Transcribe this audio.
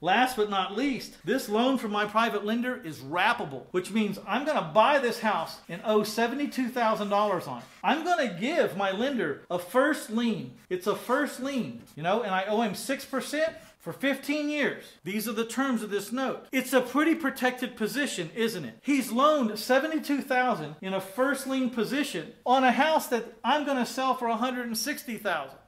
Last but not least, this loan from my private lender is wrappable, which means I'm going to buy this house and owe $72,000 on it. I'm going to give my lender a first lien. It's a first lien, and I owe him 6% for 15 years. These are the terms of this note. It's a pretty protected position, isn't it? He's loaned $72,000 in a first lien position on a house that I'm going to sell for $160,000.